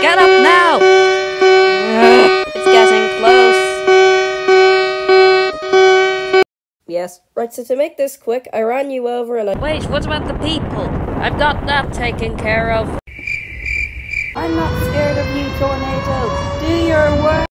Get up now! It's getting close. Yes, right, so to make this quick, I ran you over and I— Wait, what about the people? I've got that taken care of. I'm not scared of you, Tornado. Do your work.